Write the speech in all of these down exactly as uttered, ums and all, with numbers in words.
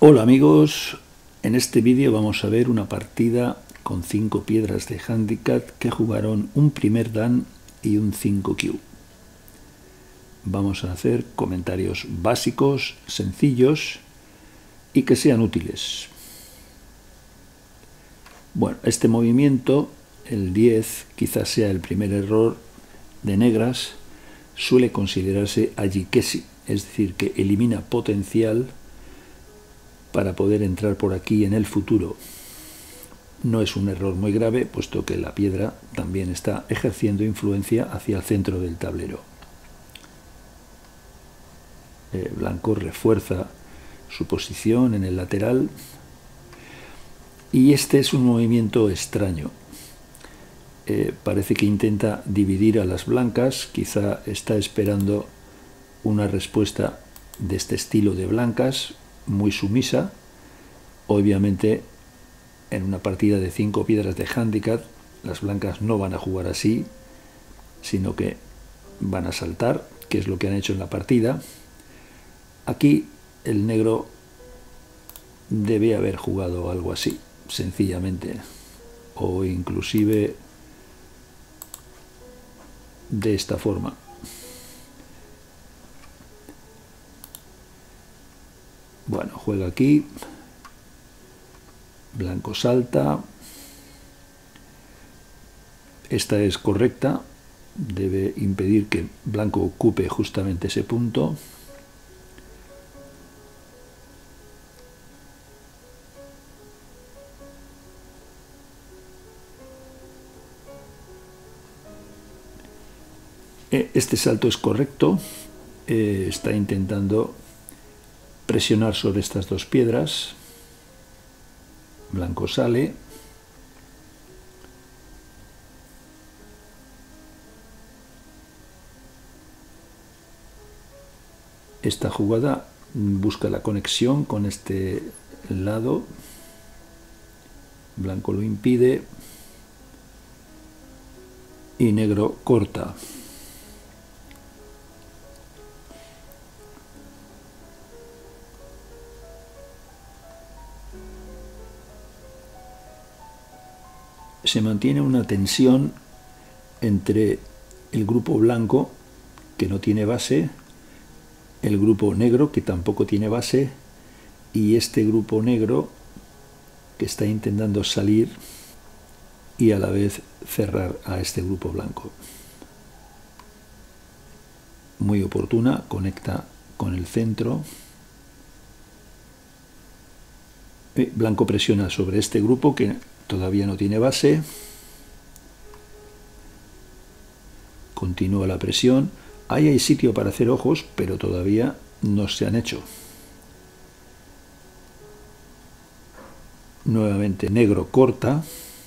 Hola amigos, en este vídeo vamos a ver una partida con cinco piedras de handicap que jugaron un primer dan y un cinco Q. Vamos a hacer comentarios básicos, sencillos y que sean útiles. Bueno, este movimiento, el diez, quizás sea el primer error de negras, suele considerarse ajikesi, es decir, que elimina potencial para poder entrar por aquí en el futuro. No es un error muy grave, puesto que la piedra también está ejerciendo influencia hacia el centro del tablero. Eh, blanco refuerza su posición en el lateral y este es un movimiento extraño. Eh, parece que intenta dividir a las blancas, quizá está esperando una respuesta de este estilo de blancas, muy sumisa. Obviamente en una partida de cinco piedras de handicap las blancas no van a jugar así, sino que van a saltar, que es lo que han hecho en la partida. Aquí el negro debe haber jugado algo así, sencillamente, o inclusive de esta forma. Bueno, juega aquí, blanco salta, esta es correcta, debe impedir que blanco ocupe justamente ese punto. Este salto es correcto, eh, está intentando presionar sobre estas dos piedras. Blanco sale. Esta jugada busca la conexión con este lado. Blanco lo impide y negro corta. Se mantiene una tensión entre el grupo blanco, que no tiene base, el grupo negro, que tampoco tiene base, y este grupo negro, que está intentando salir y a la vez cerrar a este grupo blanco. Muy oportuna, conecta con el centro. Blanco presiona sobre este grupo que todavía no tiene base. Continúa la presión. Ahí hay sitio para hacer ojos, pero todavía no se han hecho. Nuevamente negro corta.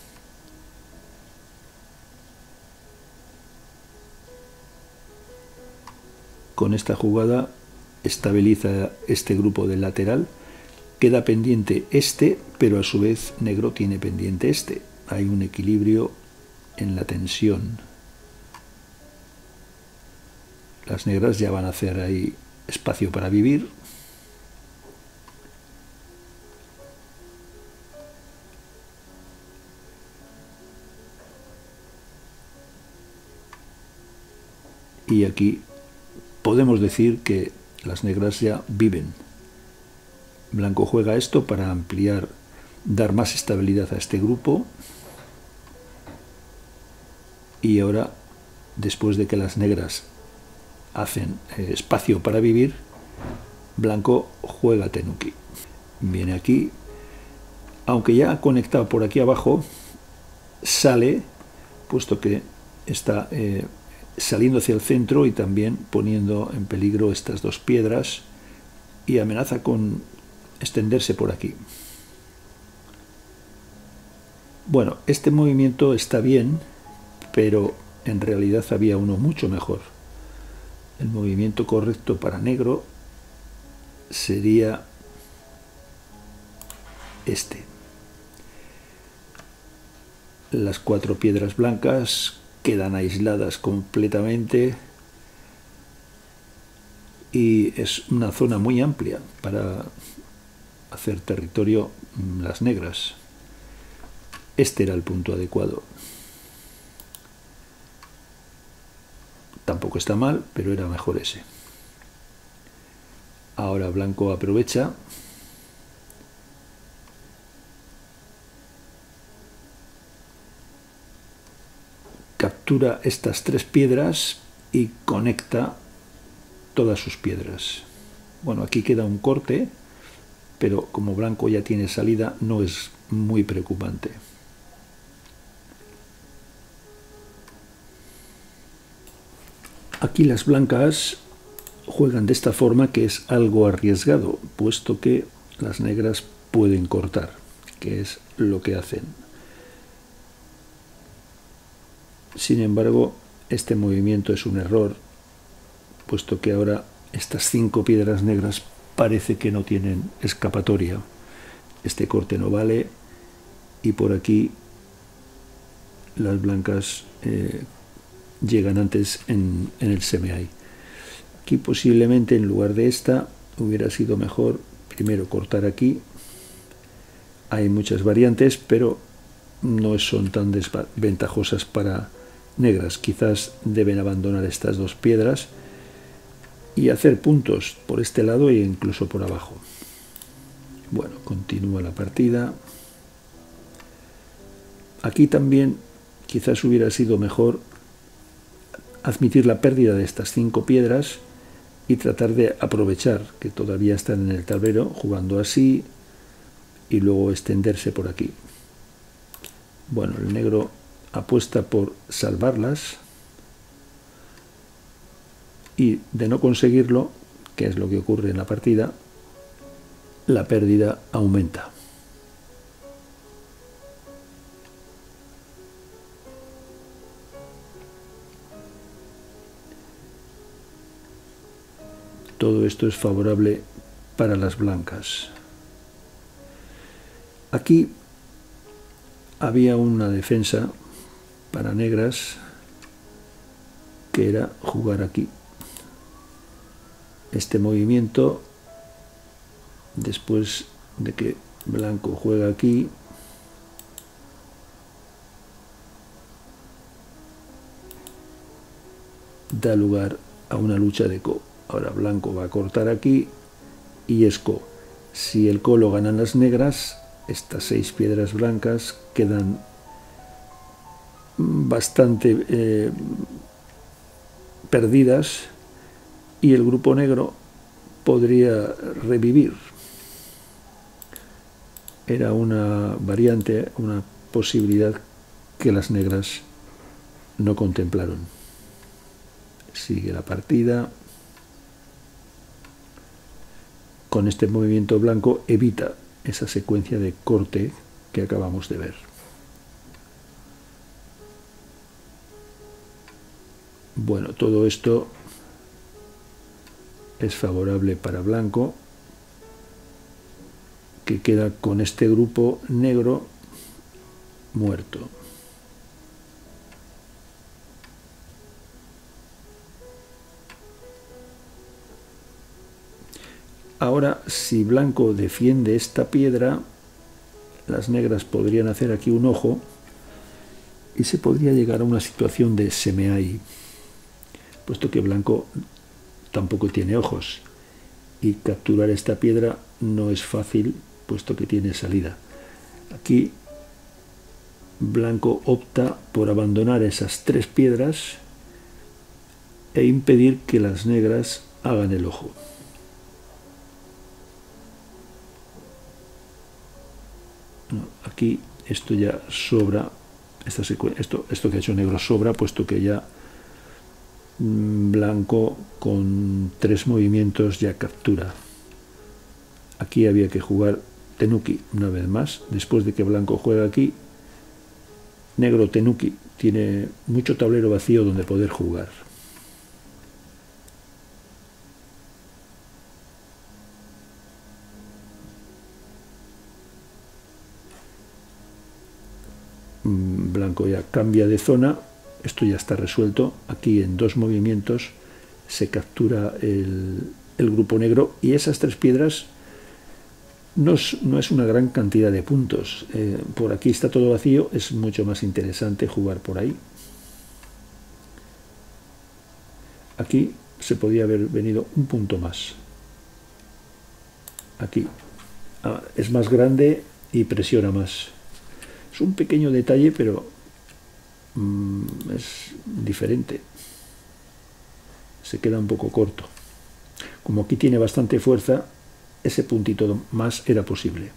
Con esta jugada estabiliza este grupo del lateral. Queda pendiente este, pero a su vez negro tiene pendiente este. Hay un equilibrio en la tensión. Las negras ya van a hacer ahí espacio para vivir. Y aquí podemos decir que las negras ya viven. Blanco juega esto para ampliar, dar más estabilidad a este grupo. Y ahora, después de que las negras hacen eh, espacio para vivir, blanco juega tenuki. Viene aquí, aunque ya ha conectado por aquí abajo, sale, puesto que está eh, saliendo hacia el centro y también poniendo en peligro estas dos piedras, y amenaza con extenderse por aquí. Bueno, este movimiento está bien, pero en realidad había uno mucho mejor. El movimiento correcto para negro sería este. Las cuatro piedras blancas quedan aisladas completamente y es una zona muy amplia para hacer territorio las negras. Este era el punto adecuado. Tampoco está mal, pero era mejor ese. Ahora blanco aprovecha. Captura estas tres piedras y conecta todas sus piedras. Bueno, aquí queda un corte, pero como blanco ya tiene salida, no es muy preocupante. Aquí las blancas juegan de esta forma, que es algo arriesgado, puesto que las negras pueden cortar, que es lo que hacen. Sin embargo, este movimiento es un error, puesto que ahora estas cinco piedras negras parece que no tienen escapatoria. Este corte no vale y por aquí las blancas eh, llegan antes en, en el semi-eye. Aquí posiblemente en lugar de esta hubiera sido mejor primero cortar aquí. Hay muchas variantes, pero no son tan desventajosas para negras. Quizás deben abandonar estas dos piedras y hacer puntos por este lado e incluso por abajo. Bueno, continúa la partida. Aquí también quizás hubiera sido mejor admitir la pérdida de estas cinco piedras y tratar de aprovechar que todavía están en el tablero, jugando así y luego extenderse por aquí. Bueno, el negro apuesta por salvarlas y de no conseguirlo, que es lo que ocurre en la partida, la pérdida aumenta. Todo esto es favorable para las blancas. Aquí había una defensa para negras, que era jugar aquí. Este movimiento, después de que blanco juega aquí, da lugar a una lucha de ko. Ahora blanco va a cortar aquí y es ko. Si el ko lo ganan las negras, estas seis piedras blancas quedan bastante eh, perdidas y el grupo negro podría revivir. Era una variante, una posibilidad que las negras no contemplaron. Sigue la partida. Con este movimiento blanco evita esa secuencia de corte que acabamos de ver. Bueno, todo esto es favorable para blanco, que queda con este grupo negro muerto. Ahora, si blanco defiende esta piedra, las negras podrían hacer aquí un ojo y se podría llegar a una situación de semi-eye, puesto que blanco tampoco tiene ojos y capturar esta piedra no es fácil, puesto que tiene salida. Aquí blanco opta por abandonar esas tres piedras e impedir que las negras hagan el ojo. No, aquí esto ya sobra, esta esto, esto que ha hecho negro sobra, puesto que ya mmm, blanco con tres movimientos ya captura. Aquí había que jugar tenuki una vez más. Después de que blanco juega aquí, negro tenuki tiene mucho tablero vacío donde poder jugar. Blanco ya cambia de zona, esto ya está resuelto. Aquí en dos movimientos se captura el, el grupo negro y esas tres piedras No es, no es una gran cantidad de puntos. Eh, por aquí está todo vacío, es mucho más interesante jugar por ahí. Aquí se podía haber venido un punto más. Aquí ah, es más grande y presiona más. Es un pequeño detalle, pero mmm, es diferente. Se queda un poco corto. Como aquí tiene bastante fuerza, ese puntito más era posible.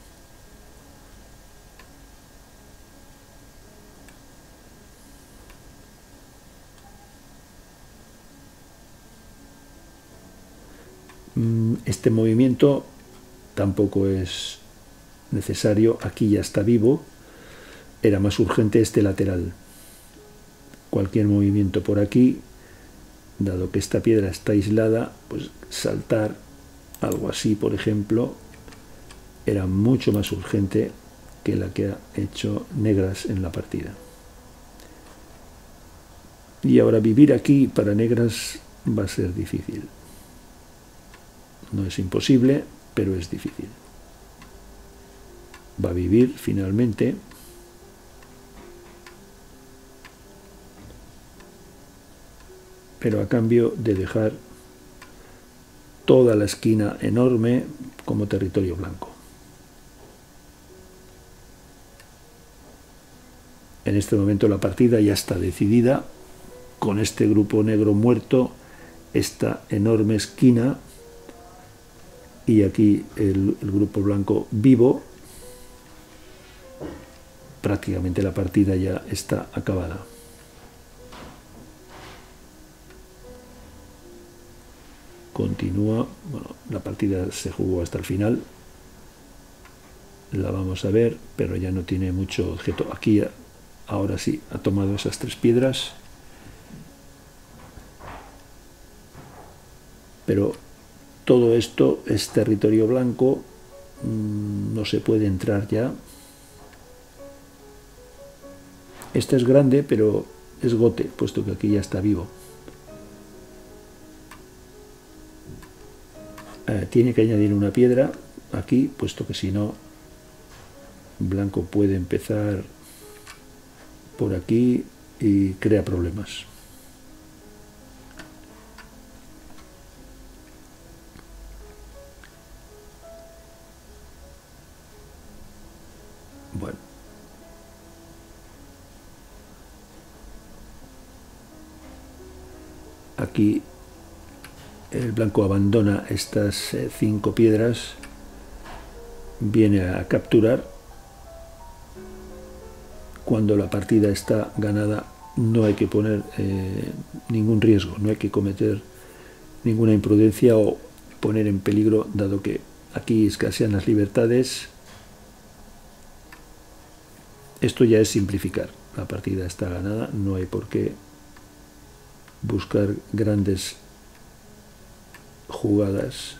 Este movimiento tampoco es necesario. Aquí ya está vivo. Era más urgente este lateral. Cualquier movimiento por aquí, dado que esta piedra está aislada, pues saltar algo así, por ejemplo, era mucho más urgente que la que ha hecho negras en la partida. Y ahora vivir aquí para negras va a ser difícil. No es imposible, pero es difícil. Va a vivir finalmente. Pero a cambio de dejar toda la esquina enorme como territorio blanco. En este momento la partida ya está decidida, con este grupo negro muerto, esta enorme esquina, y aquí el, el grupo blanco vivo. Prácticamente la partida ya está acabada. Continúa, bueno, la partida se jugó hasta el final, la vamos a ver, pero ya no tiene mucho objeto. Aquí ahora sí ha tomado esas tres piedras, pero todo esto es territorio blanco, no se puede entrar ya. Este es grande, pero es gote, puesto que aquí ya está vivo. Eh, tiene que añadir una piedra aquí, puesto que si no, blanco puede empezar por aquí y crea problemas. Bueno. Aquí el blanco abandona estas eh, cinco piedras, viene a capturar. Cuando la partida está ganada no hay que poner eh, ningún riesgo, no hay que cometer ninguna imprudencia o poner en peligro, dado que aquí escasean las libertades. Esto ya es simplificar. La partida está ganada, no hay por qué buscar grandes jugadas.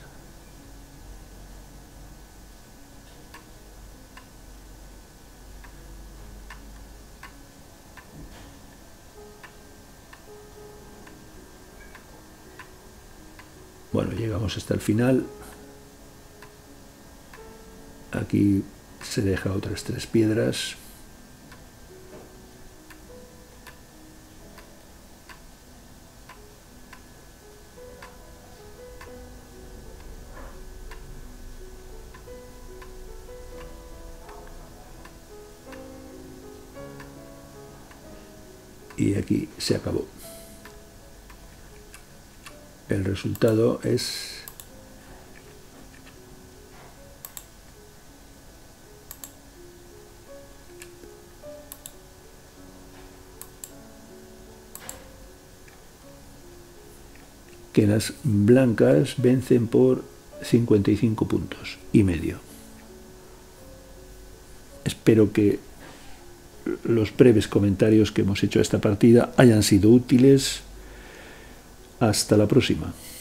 Bueno, llegamos hasta el final. Aquí se deja otras tres piedras. Y aquí se acabó. El resultado es que las blancas vencen por cincuenta y cinco puntos y medio. Espero que los breves comentarios que hemos hecho a esta partida hayan sido útiles. Hasta la próxima.